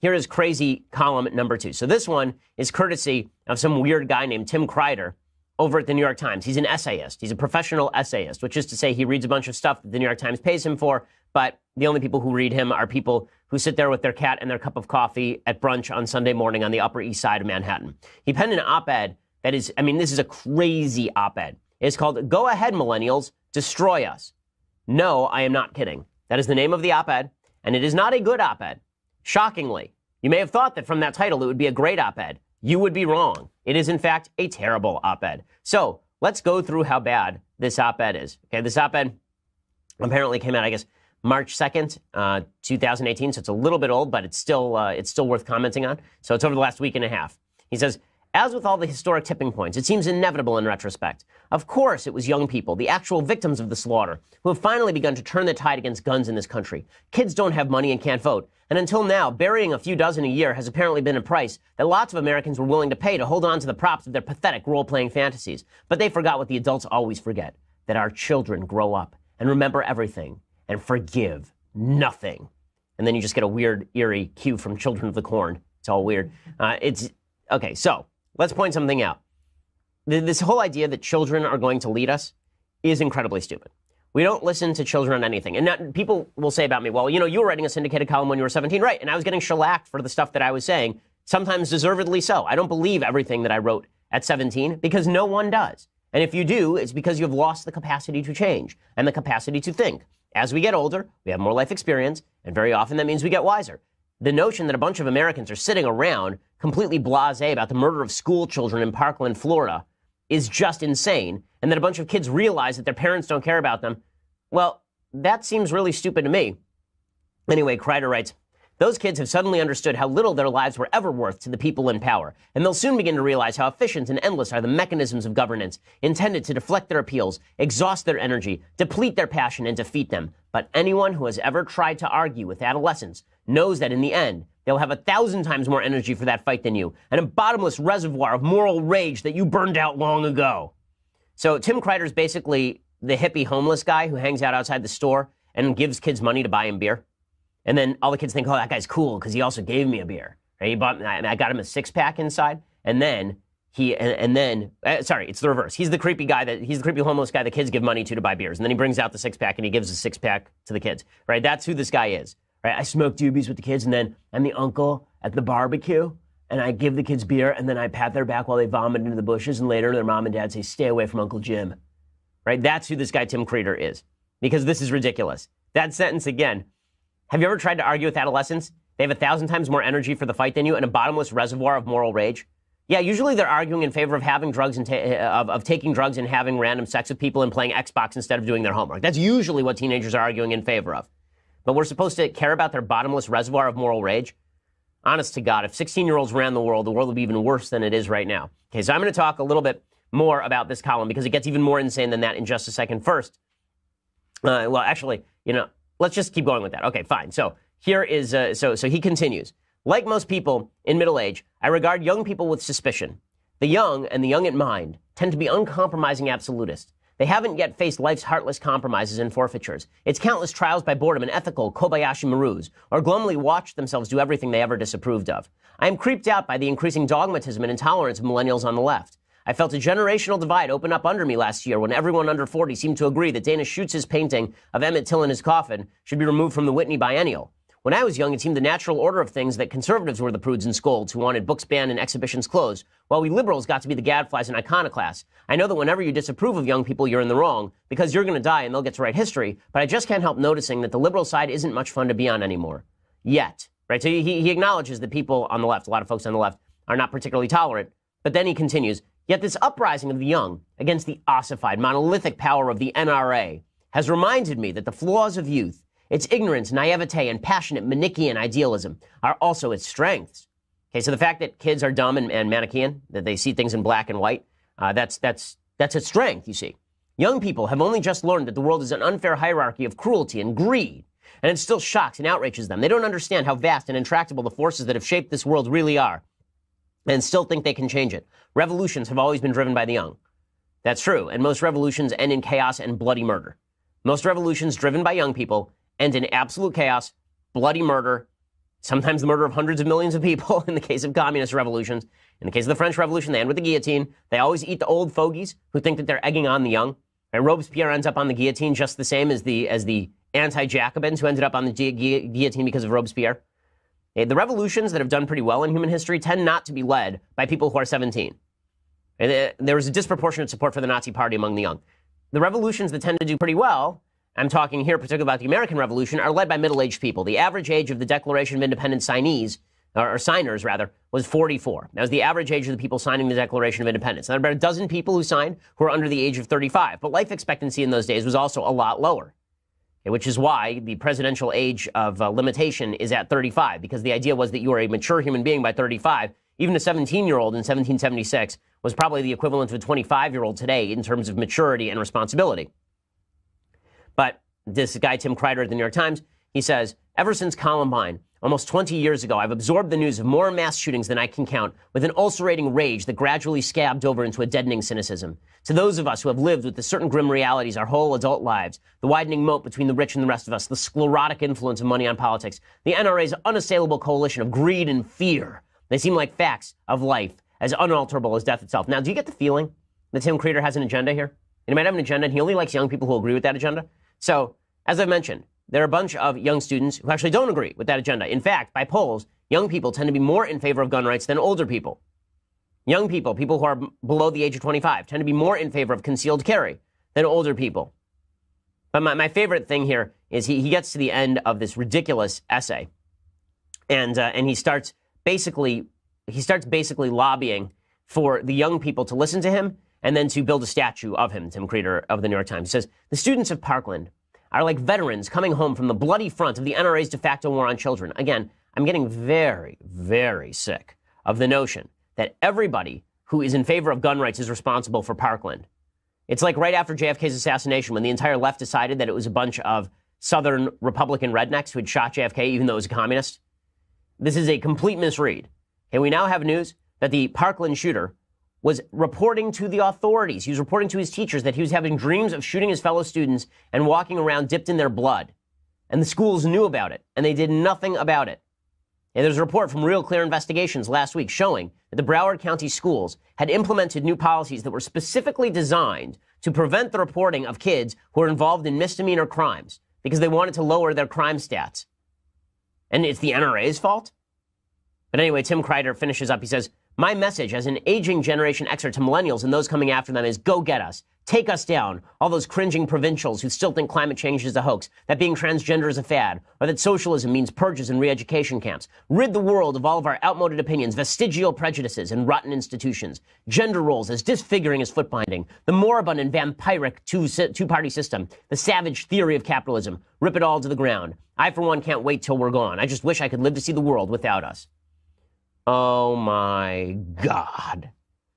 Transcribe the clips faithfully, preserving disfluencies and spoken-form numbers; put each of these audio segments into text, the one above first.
here is crazy column number two. So this one is courtesy of some weird guy named Tim Kreider over at the New York Times. He's an essayist. He's a professional essayist, which is to say he reads a bunch of stuff that the New York Times pays him for, but the only people who read him are people who sit there with their cat and their cup of coffee at brunch on Sunday morning on the Upper East Side of Manhattan. He penned an op-ed that is, I mean, this is a crazy op-ed. It's called, "Go Ahead, Millennials, Destroy Us." No, I am not kidding. That is the name of the op-ed, and it is not a good op-ed. Shockingly, you may have thought that from that title it would be a great op-ed. You would be wrong. It is, in fact, a terrible op-ed. So let's go through how bad this op-ed is. Okay, this op-ed apparently came out, I guess, March second, uh, two thousand eighteen. So it's a little bit old, but it's still uh, it's still worth commenting on. So it's over the last week and a half. He says, "As with all the historic tipping points, it seems inevitable in retrospect. Of course, it was young people, the actual victims of the slaughter, who have finally begun to turn the tide against guns in this country. Kids don't have money and can't vote. And until now, burying a few dozen a year has apparently been a price that lots of Americans were willing to pay to hold on to the props of their pathetic role-playing fantasies. But they forgot what the adults always forget, that our children grow up and remember everything and forgive nothing." And then you just get a weird, eerie cue from Children of the Corn. It's all weird. Uh, it's, okay, so let's point something out. This whole idea that children are going to lead us is incredibly stupid. We don't listen to children on anything. And not, people will say about me, well, you know, you were writing a syndicated column when you were seventeen, right? And I was getting shellacked for the stuff that I was saying, sometimes deservedly so. I don't believe everything that I wrote at seventeen because no one does. And if you do, it's because you have lost the capacity to change and the capacity to think. As we get older, we have more life experience, and very often that means we get wiser. The notion that a bunch of Americans are sitting around completely blasé about the murder of school children in Parkland, Florida, is just insane, and that a bunch of kids realize that their parents don't care about them, well, that seems really stupid to me. Anyway, Kreider writes, "Those kids have suddenly understood how little their lives were ever worth to the people in power, and they'll soon begin to realize how efficient and endless are the mechanisms of governance intended to deflect their appeals, exhaust their energy, deplete their passion, and defeat them. But anyone who has ever tried to argue with adolescents knows that in the end, they'll have a thousand times more energy for that fight than you, and a bottomless reservoir of moral rage that you burned out long ago." So Tim Kreider is basically the hippie homeless guy who hangs out outside the store and gives kids money to buy him beer. And then all the kids think, oh, that guy's cool because he also gave me a beer. Right? He bought, I got him a six-pack inside, and then he, and, and then, uh, sorry, it's the reverse. He's the creepy guy that, he's the creepy homeless guy the kids give money to to buy beers. And then he brings out the six-pack and he gives the six-pack to the kids. Right? That's who this guy is. Right? I smoke doobies with the kids, and then I'm the uncle at the barbecue, and I give the kids beer, and then I pat their back while they vomit into the bushes, and later their mom and dad say, "Stay away from Uncle Jim." Right? That's who this guy Tim Kreider is. Because this is ridiculous. That sentence again. Have you ever tried to argue with adolescents? They have a thousand times more energy for the fight than you and a bottomless reservoir of moral rage. Yeah, usually they're arguing in favor of having drugs and ta- of, of taking drugs and having random sex with people and playing Xbox instead of doing their homework. That's usually what teenagers are arguing in favor of. But we're supposed to care about their bottomless reservoir of moral rage? Honest to God, if sixteen-year-olds ran the world, the world would be even worse than it is right now. Okay, so I'm going to talk a little bit more about this column because it gets even more insane than that in just a second. First, uh, well, actually, you know, let's just keep going with that. Okay, fine. So here is, uh, so so he continues. Like most people in middle age, I regard young people with suspicion. The young and the young at mind tend to be uncompromising absolutists. They haven't yet faced life's heartless compromises and forfeitures, its countless trials by boredom and ethical Kobayashi Marus, or glumly watched themselves do everything they ever disapproved of. I am creeped out by the increasing dogmatism and intolerance of millennials on the left. I felt a generational divide open up under me last year when everyone under forty seemed to agree that Dana Schutz's painting of Emmett Till in his coffin should be removed from the Whitney Biennial. When I was young, it seemed the natural order of things that conservatives were the prudes and scolds who wanted books banned and exhibitions closed, while we liberals got to be the gadflies and iconoclasts. I know that whenever you disapprove of young people, you're in the wrong, because you're going to die and they'll get to write history, but I just can't help noticing that the liberal side isn't much fun to be on anymore. Yet. Right? So he, he acknowledges that people on the left, a lot of folks on the left, are not particularly tolerant, but then he continues, yet this uprising of the young against the ossified, monolithic power of the N R A has reminded me that the flaws of youth, its ignorance, naivete, and passionate Manichaean idealism are also its strengths. Okay, so the fact that kids are dumb and, and Manichaean, that they see things in black and white, uh, that's that's that's its strength, you see. Young people have only just learned that the world is an unfair hierarchy of cruelty and greed, and it still shocks and outrages them. They don't understand how vast and intractable the forces that have shaped this world really are, and still think they can change it. Revolutions have always been driven by the young. That's true, and most revolutions end in chaos and bloody murder. Most revolutions driven by young people end in absolute chaos, bloody murder, sometimes the murder of hundreds of millions of people in the case of communist revolutions. In the case of the French Revolution, they end with the guillotine. They always eat the old fogies who think that they're egging on the young. And Robespierre ends up on the guillotine just the same as the as the anti-Jacobins who ended up on the gu- gu- guillotine because of Robespierre. The revolutions that have done pretty well in human history tend not to be led by people who are seventeen. And there was a disproportionate support for the Nazi Party among the young. The revolutions that tend to do pretty well, I'm talking here particularly about the American Revolution, are led by middle-aged people. The average age of the Declaration of Independence signees, or, or signers rather, was forty-four. That was the average age of the people signing the Declaration of Independence. Now, there are about a dozen people who signed who are under the age of thirty-five, but life expectancy in those days was also a lot lower, which is why the presidential age of uh, limitation is at thirty-five, because the idea was that you were a mature human being by thirty-five. Even a seventeen-year-old in seventeen seventy-six was probably the equivalent of a twenty-five-year-old today in terms of maturity and responsibility. But this guy, Tim Kreider at the New York Times, he says, ever since Columbine, almost twenty years ago, I've absorbed the news of more mass shootings than I can count with an ulcerating rage that gradually scabbed over into a deadening cynicism. To those of us who have lived with the certain grim realities our whole adult lives, the widening moat between the rich and the rest of us, the sclerotic influence of money on politics, the N R A's unassailable coalition of greed and fear, they seem like facts of life, as unalterable as death itself. Now, do you get the feeling that Tim Kreider has an agenda here? He might have an agenda, and he only likes young people who agree with that agenda. So, as I've mentioned, there are a bunch of young students who actually don't agree with that agenda. In fact, by polls, young people tend to be more in favor of gun rights than older people. Young people, people who are b- below the age of twenty-five, tend to be more in favor of concealed carry than older people. But my, my favorite thing here is he, he gets to the end of this ridiculous essay, and uh, and he starts basically he starts basically lobbying for the young people to listen to him and then to build a statue of him, Tim Kreider of the New York Times. He says, the students of Parkland are like veterans coming home from the bloody front of the N R A's de facto war on children. Again, I'm getting very, very sick of the notion that everybody who is in favor of gun rights is responsible for Parkland. It's like right after J F K's assassination when the entire left decided that it was a bunch of Southern Republican rednecks who had shot J F K even though it was a communist. This is a complete misread. And we now have news that the Parkland shooter was reporting to the authorities. He was reporting to his teachers that he was having dreams of shooting his fellow students and walking around dipped in their blood. And the schools knew about it, and they did nothing about it. And there's a report from Real Clear Investigations last week showing that the Broward County schools had implemented new policies that were specifically designed to prevent the reporting of kids who are involved in misdemeanor crimes because they wanted to lower their crime stats. And it's the N R A's fault? But anyway, Tim Kreider finishes up. He says, my message as an aging Generation Xer to millennials and those coming after them is go get us. Take us down. All those cringing provincials who still think climate change is a hoax, that being transgender is a fad, or that socialism means purges and re-education camps. Rid the world of all of our outmoded opinions, vestigial prejudices, and rotten institutions. Gender roles as disfiguring as foot binding. The moribund and vampiric two, two-party system. The savage theory of capitalism. Rip it all to the ground. I, for one, can't wait till we're gone. I just wish I could live to see the world without us. Oh, my God.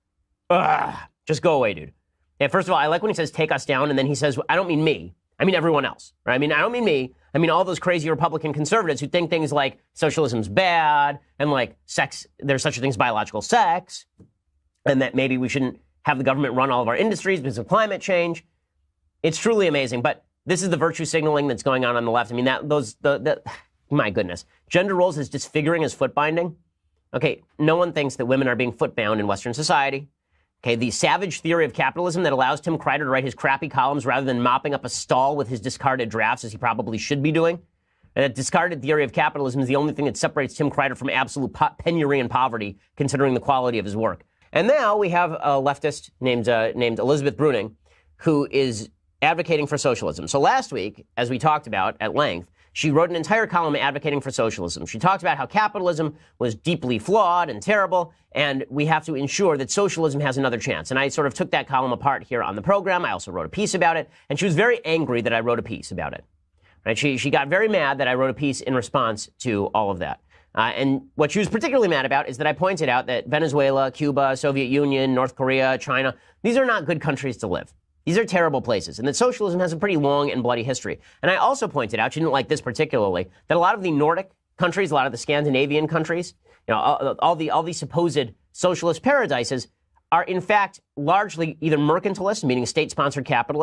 Ugh. Just go away, dude. Yeah, first of all, I like when he says take us down, and then he says, I don't mean me. I mean everyone else. Right? I mean, I don't mean me. I mean all those crazy Republican conservatives who think things like socialism's bad, and like sex, there's such a thing as biological sex, and that maybe we shouldn't have the government run all of our industries because of climate change. It's truly amazing. But this is the virtue signaling that's going on on the left. I mean, that those, the, the my goodness. Gender roles as disfiguring as foot binding. Okay, no one thinks that women are being foot-bound in Western society. Okay, the savage theory of capitalism that allows Tim Kreider to write his crappy columns rather than mopping up a stall with his discarded drafts, as he probably should be doing. And that discarded theory of capitalism is the only thing that separates Tim Kreider from absolute po- penury and poverty, considering the quality of his work. And now we have a leftist named uh, named Elizabeth Bruning, who is advocating for socialism. So last week, as we talked about at length, she wrote an entire column advocating for socialism. She talked about how capitalism was deeply flawed and terrible, and we have to ensure that socialism has another chance. And I sort of took that column apart here on the program. I also wrote a piece about it, and she was very angry that I wrote a piece about it. Right? She, she got very mad that I wrote a piece in response to all of that. Uh, and what she was particularly mad about is that I pointed out that Venezuela, Cuba, Soviet Union, North Korea, China, these are not good countries to live. These are terrible places, and that socialism has a pretty long and bloody history. And I also pointed out, she didn't like this particularly, that a lot of the Nordic countries, a lot of the Scandinavian countries, you know, all, all the all these supposed socialist paradises are in fact largely either mercantilist, meaning state-sponsored capitalism,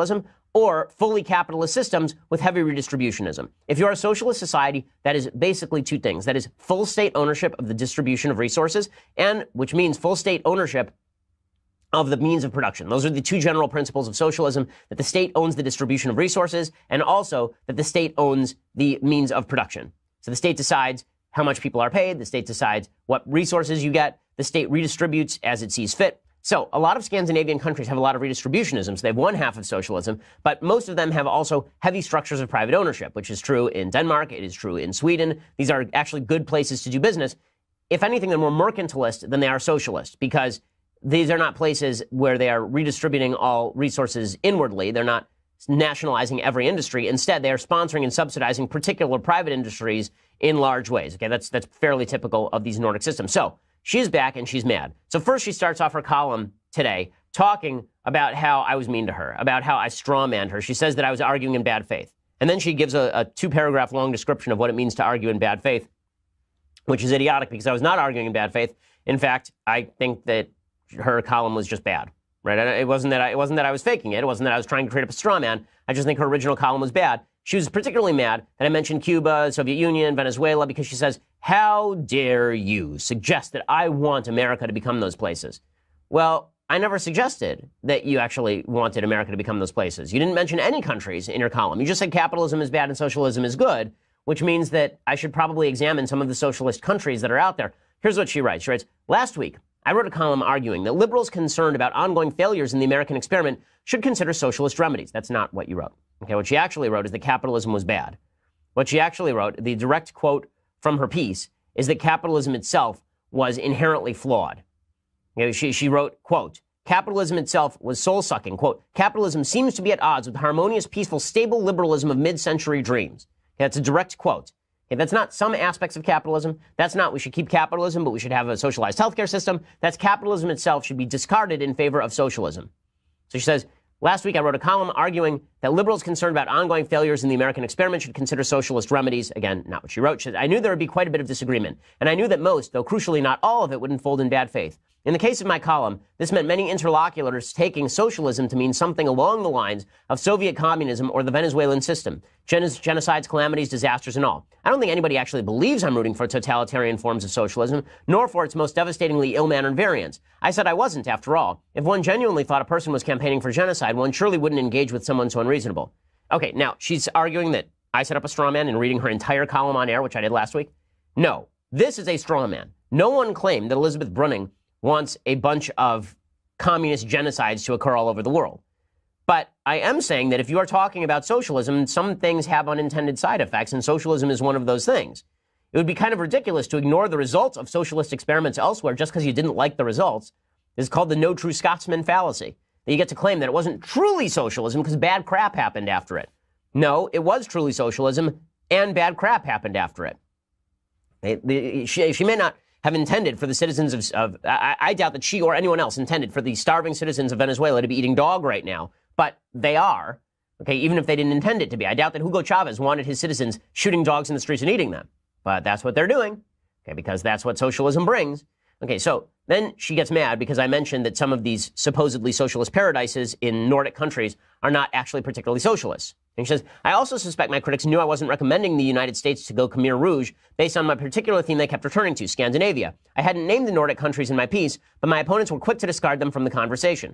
or fully capitalist systems with heavy redistributionism. If you're a socialist society, that is basically two things. That is full state ownership of the distribution of resources, and which means full state ownership of the means of production. Those are the two general principles of socialism, that the state owns the distribution of resources, and also that the state owns the means of production. So the state decides how much people are paid, the state decides what resources you get, the state redistributes as it sees fit. So a lot of Scandinavian countries have a lot of redistributionism. So they have one half of socialism, but most of them have also heavy structures of private ownership, which is true in Denmark. It is true in Sweden. These are actually good places to do business. If anything, they're more mercantilist than they are socialist, because these are not places where they are redistributing all resources inwardly. They're not nationalizing every industry. Instead, they are sponsoring and subsidizing particular private industries in large ways. Okay, that's that's fairly typical of these Nordic systems. So she's back and she's mad. So first she starts off her column today talking about how I was mean to her, about how I strawmanned her. She says that I was arguing in bad faith. And then she gives a, a two-paragraph long description of what it means to argue in bad faith, which is idiotic because I was not arguing in bad faith. In fact, I think that her column was just bad, right? It wasn't that I, it wasn't that I was faking it. It wasn't that I was trying to create up a straw man. I just think her original column was bad. She was particularly mad that I mentioned Cuba, Soviet Union, Venezuela, because she says, how dare you suggest that I want America to become those places? Well, I never suggested that you actually wanted America to become those places. You didn't mention any countries in your column. You just said capitalism is bad and socialism is good, which means that I should probably examine some of the socialist countries that are out there. Here's what she writes. She writes, last week, I wrote a column arguing that liberals concerned about ongoing failures in the American experiment should consider socialist remedies. That's not what you wrote. Okay, what she actually wrote is that capitalism was bad. What she actually wrote, the direct quote from her piece, is that capitalism itself was inherently flawed. You know, she, she wrote, quote, capitalism itself was soul-sucking. Quote, capitalism seems to be at odds with the harmonious, peaceful, stable liberalism of mid-century dreams. Okay, that's a direct quote. Okay, that's not some aspects of capitalism. That's not we should keep capitalism, but we should have a socialized healthcare system. That's capitalism itself should be discarded in favor of socialism. So she says, last week I wrote a column arguing that liberals concerned about ongoing failures in the American experiment should consider socialist remedies. Again, not what she wrote. She said, I knew there would be quite a bit of disagreement, and I knew that most, though crucially not all of it, would unfold in bad faith. In the case of my column, this meant many interlocutors taking socialism to mean something along the lines of Soviet communism or the Venezuelan system. Gen- genocides, calamities, disasters, and all. I don't think anybody actually believes I'm rooting for totalitarian forms of socialism, nor for its most devastatingly ill-mannered variants. I said I wasn't, after all. If one genuinely thought a person was campaigning for genocide, one surely wouldn't engage with someone so unreasonable. Okay, now, she's arguing that I set up a straw man in reading her entire column on air, which I did last week. No, this is a straw man. No one claimed that Elizabeth Brunning wants a bunch of communist genocides to occur all over the world. But I am saying that if you are talking about socialism, some things have unintended side effects, and socialism is one of those things. It would be kind of ridiculous to ignore the results of socialist experiments elsewhere just because you didn't like the results. This is called the no true Scotsman fallacy. That you get to claim that it wasn't truly socialism because bad crap happened after it. No, it was truly socialism, and bad crap happened after it. They, they, she, she may not have intended for the citizens of, of I, I doubt that she or anyone else intended for the starving citizens of Venezuela to be eating dog right now, but they are, okay, even if they didn't intend it to be. I doubt that Hugo Chavez wanted his citizens shooting dogs in the streets and eating them, but that's what they're doing, okay, because that's what socialism brings. Okay, so then she gets mad because I mentioned that some of these supposedly socialist paradises in Nordic countries are not actually particularly socialist. And she says, I also suspect my critics knew I wasn't recommending the United States to go Khmer Rouge based on my particular theme they kept returning to, Scandinavia. I hadn't named the Nordic countries in my piece, but my opponents were quick to discard them from the conversation.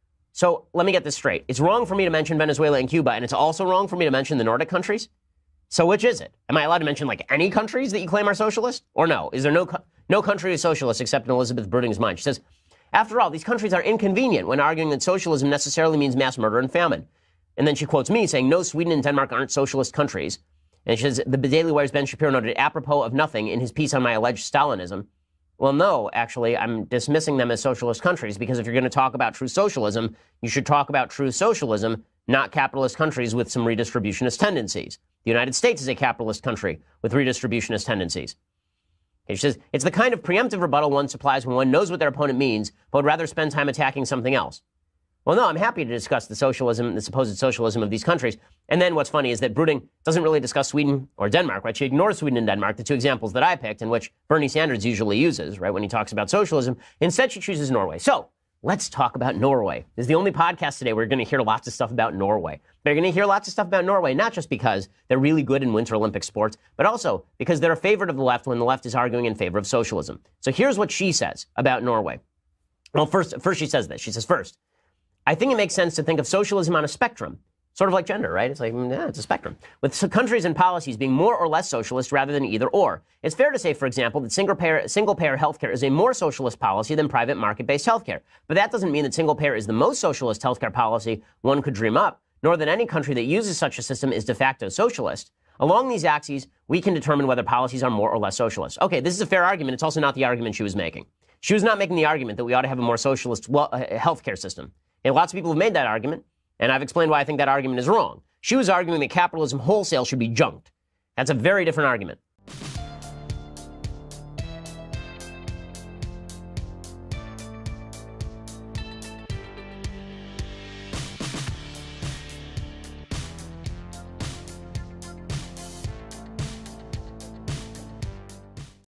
So let me get this straight. It's wrong for me to mention Venezuela and Cuba, and it's also wrong for me to mention the Nordic countries? So which is it? Am I allowed to mention, like, any countries that you claim are socialist? Or no? Is there no co- no country is socialist except in Elizabeth Brunning's mind? She says, after all, these countries are inconvenient when arguing that socialism necessarily means mass murder and famine. And then she quotes me saying, no, Sweden and Denmark aren't socialist countries. And she says, the Daily Wire's Ben Shapiro noted apropos of nothing in his piece on my alleged Stalinism. Well, no, actually, I'm dismissing them as socialist countries because if you're going to talk about true socialism, you should talk about true socialism, not capitalist countries with some redistributionist tendencies. The United States is a capitalist country with redistributionist tendencies. Okay, she says, it's the kind of preemptive rebuttal one supplies when one knows what their opponent means, but would rather spend time attacking something else. Well, no, I'm happy to discuss the socialism, the supposed socialism of these countries. And then what's funny is that Brunning doesn't really discuss Sweden or Denmark, right? She ignores Sweden and Denmark, the two examples that I picked, and which Bernie Sanders usually uses, right, when he talks about socialism. Instead, she chooses Norway. So let's talk about Norway. This is the only podcast today where we're going to hear lots of stuff about Norway. They're going to hear lots of stuff about Norway, not just because they're really good in Winter Olympic sports, but also because they're a favorite of the left when the left is arguing in favor of socialism. So here's what she says about Norway. Well, first, first she says this. She says, first, I think it makes sense to think of socialism on a spectrum, sort of like gender, right? It's like, yeah, it's a spectrum, with countries and policies being more or less socialist rather than either or. It's fair to say, for example, that single-payer single-payer healthcare is a more socialist policy than private market-based healthcare. But that doesn't mean that single-payer is the most socialist healthcare policy one could dream up, nor that any country that uses such a system is de facto socialist. Along these axes, we can determine whether policies are more or less socialist. Okay, this is a fair argument. It's also not the argument she was making. She was not making the argument that we ought to have a more socialist well, uh, healthcare system. And lots of people have made that argument, and I've explained why I think that argument is wrong. She was arguing that capitalism wholesale should be junked. That's a very different argument.